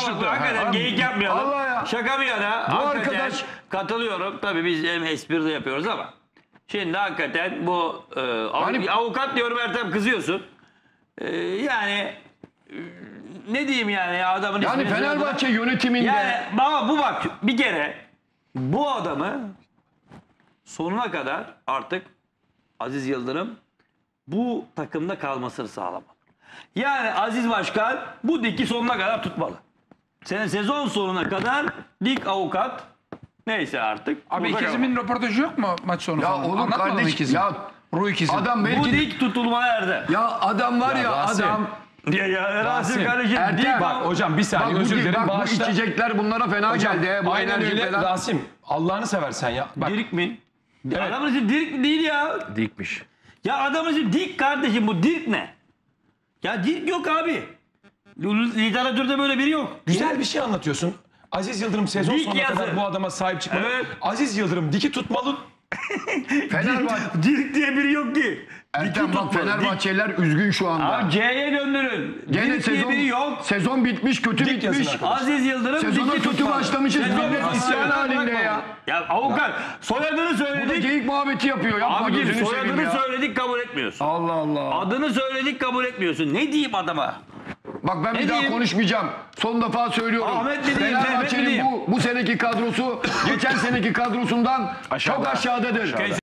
boşlukta. Hakikaten geyik yapmayalım. Allah ya. Şaka bir yana. Bu Hakikaten arkadaş- katılıyorum. Tabii biz hem espri de yapıyoruz ama. Şimdi hakikaten bu Hani- avukat diyorum Ertem, kızıyorsun. Yani ne diyeyim yani adamın Yani ismini Fenerbahçe söyledim. yönetiminde Yani ama bu bak bir kere bu adamı sonuna kadar artık Aziz Yıldırım bu takımda kalmasını sağlamalı. Yani Aziz Başkan bu diki sonuna kadar tutmalı. Senin sezon sonuna kadar dik avukat neyse artık. Abi burada ikizimin röportajı yok mu maç sonu ya falan? oğlum Anlatmadı mı kardeş ikizim? ya Ruh ikizim. adam kalmalı. Bu belki dik tutulmaya erde. ya adam var ya Rasim. adam Ya Rasim Rasim, kardeşim Ertem, dik Bak hocam bir saniye özür dilerim. bak bu Bağışla. içecekler bunlara fena Hocam, geldi. Bu aynen enerji öyle. falan. Rasim Allah'ını seversen ya. Bak Dirik mi? Evet. Adamın ismi Dirik mi değil ya? Dikmiş. Ya adamın ismi Dik kardeşim, bu Dirik ne? Ya Dirik yok abi. Literatürde böyle biri yok. güzel bir şey anlatıyorsun. Aziz Yıldırım sezon Dik sonuna yazı. kadar bu adama sahip çıkmalı. Evet. Aziz Yıldırım diki tutmalı. Fenerbahçe Dirik diye biri yok ki. Ertem Diki bak tutmalı, Fenerbahçeliler üzgün şu anda. Abi C'ye döndürün. Gene Dirik diye biri yok. sezon bitmiş, kötü Dik yazın bitmiş. arkadaşlar. Aziz Yıldırım Sezona diki kötü tutmalı. başlamışız. Sezon Millet başladı. isyan halinde ya. Ya avukat soyadını Bu da söyledik. geyik muhabbeti yapıyor. Yapma Abicim gözünü seveyim soyadını ya. söyledik kabul etmiyorsun. Allah Allah. Adını söyledik kabul etmiyorsun. Ne diyeyim adama? Bak ben Ne bir daha diyeyim? konuşmayacağım. Son defa söylüyorum. Ahmet mi diyeyim, Mehmet mi Fenerbahçe'nin diyeyim? bu seneki kadrosu geçen seneki kadrosundan çok aşağıdadır.